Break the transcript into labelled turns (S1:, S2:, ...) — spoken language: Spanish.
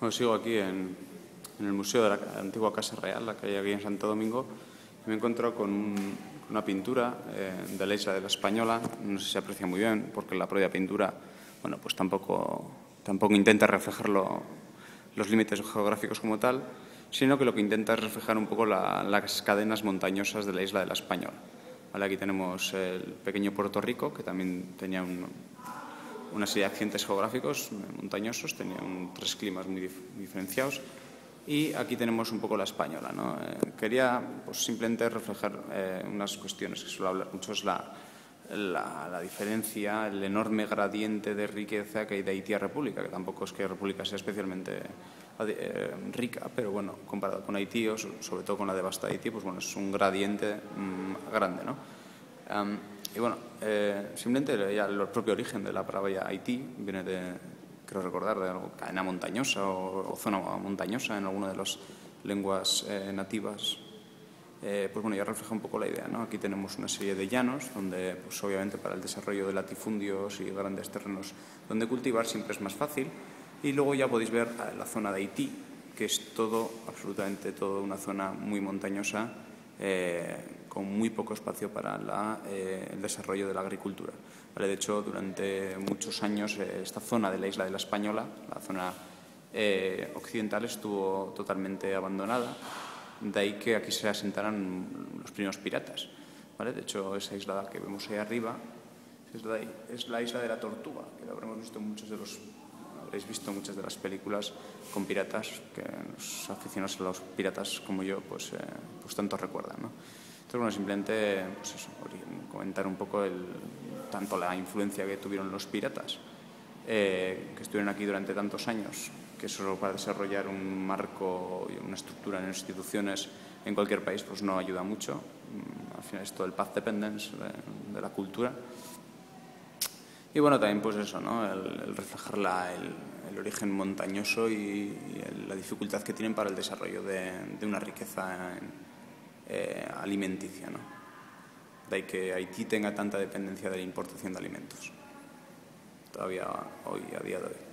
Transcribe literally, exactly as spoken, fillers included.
S1: Bueno, sigo aquí en, en el Museo de la antigua Casa Real, la que hay aquí en Santo Domingo, y me he encontrado con un, una pintura eh, de la isla de la Española. No sé si se aprecia muy bien, porque la propia pintura, bueno, pues tampoco, tampoco intenta reflejar lo, los límites geográficos como tal, sino que lo que intenta es reflejar un poco la, las cadenas montañosas de la isla de la Española. Vale, aquí tenemos el pequeño Puerto Rico, que también tenía un, una serie de accidentes geográficos montañosos, tenía un, tres climas muy dif diferenciados. Y aquí tenemos un poco la Española, ¿no? Eh, quería pues, simplemente reflejar eh, unas cuestiones que suelo hablar mucho, es la, la, la diferencia, el enorme gradiente de riqueza que hay de Haití a República, que tampoco es que República sea especialmente eh, rica, pero bueno, comparado con Haití, o sobre todo con la devastada Haití, pues bueno, es un gradiente mmm, grande, ¿no? Um, y bueno, eh, simplemente ya el propio origen de la palabra Haití viene de, creo recordar, de algo, cadena montañosa o, o zona montañosa en alguna de las lenguas eh, nativas. Eh, pues bueno, ya refleja un poco la idea, ¿no? Aquí tenemos una serie de llanos donde, pues obviamente para el desarrollo de latifundios y grandes terrenos donde cultivar siempre es más fácil. Y luego ya podéis ver la zona de Haití, que es todo, absolutamente todo, una zona muy montañosa, eh, con muy poco espacio para la, eh, el desarrollo de la agricultura. ¿Vale? De hecho, durante muchos años eh, esta zona de la isla de la Española, la zona eh, occidental, estuvo totalmente abandonada. De ahí que aquí se asentaran los primeros piratas. ¿Vale? De hecho, esa isla que vemos ahí arriba es la, es la isla de la Tortuga, que la habremos visto en muchos de los... habréis visto muchas de las películas con piratas, que los aficionados a los piratas como yo, pues, eh, pues tanto recuerdan, ¿no? Entonces, bueno, simplemente pues eso, comentar un poco el, tanto la influencia que tuvieron los piratas, eh, que estuvieron aquí durante tantos años, que solo para desarrollar un marco y una estructura en instituciones en cualquier país pues no ayuda mucho. Al final es todo el path dependence de, de la cultura. Y bueno, también pues eso, ¿no? El, el reflejar la, el, el origen montañoso y, y el, la dificultad que tienen para el desarrollo de, de una riqueza en, eh, alimenticia, ¿no? De ahí que Haití tenga tanta dependencia de la importación de alimentos, todavía hoy, a día de hoy.